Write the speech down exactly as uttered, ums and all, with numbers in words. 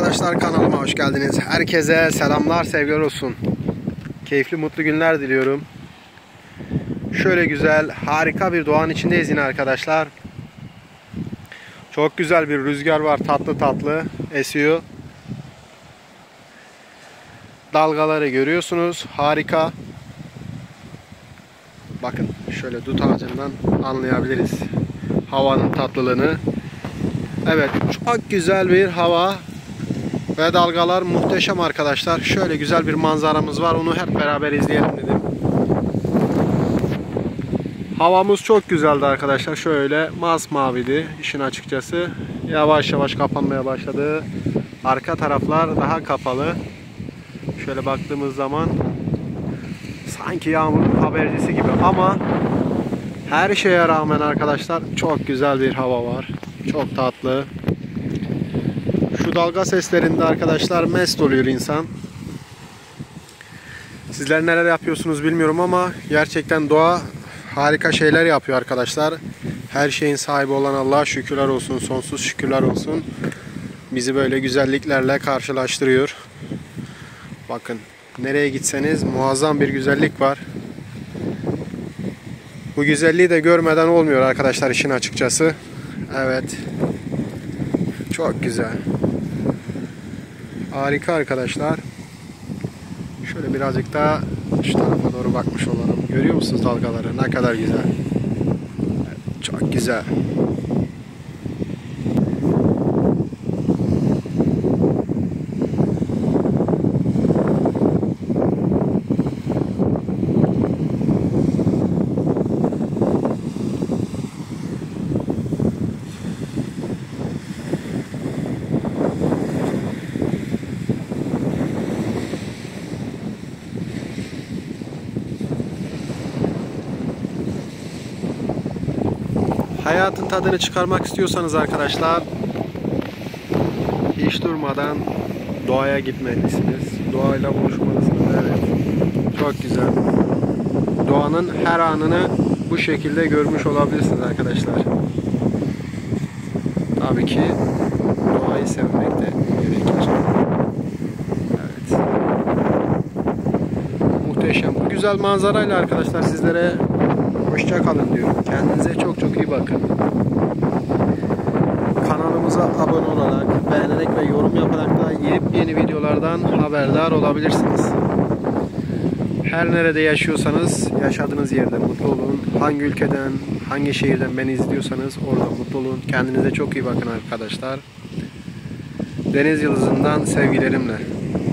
Arkadaşlar, kanalıma hoş geldiniz. Herkese selamlar, sevgiler olsun. Keyifli, mutlu günler diliyorum. Şöyle güzel, harika bir doğanın içindeyiz yine arkadaşlar. Çok güzel bir rüzgar var, tatlı tatlı esiyor. Dalgaları görüyorsunuz, harika. Bakın şöyle dut ağacından anlayabiliriz havanın tatlılığını. Evet, çok güzel bir hava ve dalgalar muhteşem arkadaşlar. Şöyle güzel bir manzaramız var, onu hep beraber izleyelim dedim. Havamız çok güzeldi arkadaşlar. Şöyle masmaviydi işin açıkçası. Yavaş yavaş kapanmaya başladı. Arka taraflar daha kapalı. Şöyle baktığımız zaman sanki yağmurun habercisi gibi, ama her şeye rağmen arkadaşlar çok güzel bir hava var. Çok tatlı. Şu dalga seslerinde arkadaşlar mest oluyor insan. Sizler neler yapıyorsunuz bilmiyorum ama gerçekten doğa harika şeyler yapıyor arkadaşlar. Her şeyin sahibi olan Allah'a şükürler olsun, sonsuz şükürler olsun. Bizi böyle güzelliklerle karşılaştırıyor. Bakın, nereye gitseniz muazzam bir güzellik var. Bu güzelliği de görmeden olmuyor arkadaşlar işin açıkçası. Evet. Çok güzel. Harika arkadaşlar. Şöyle birazcık daha şu tarafa doğru bakmış olalım. Görüyor musunuz dalgaları? Ne kadar güzel. Evet, çok güzel. Hayatın tadını çıkarmak istiyorsanız arkadaşlar, hiç durmadan doğaya gitmelisiniz. Doğayla buluşmalısınız. Evet. Çok güzel. Doğanın her anını bu şekilde görmüş olabilirsiniz arkadaşlar. Tabii ki doğayı sevmek de gerekir. Evet. Muhteşem. Bu güzel manzarayla arkadaşlar sizlere hoşça kalın diyorum. Kendinize çok çok iyi bakın. Kanalımıza abone olarak, beğenerek ve yorum yaparak da yepyeni videolardan haberdar olabilirsiniz. Her nerede yaşıyorsanız yaşadığınız yerde mutlu olun. Hangi ülkeden, hangi şehirden beni izliyorsanız orada mutlu olun. Kendinize çok iyi bakın arkadaşlar. Deniz Yıldızı'ndan sevgilerimle.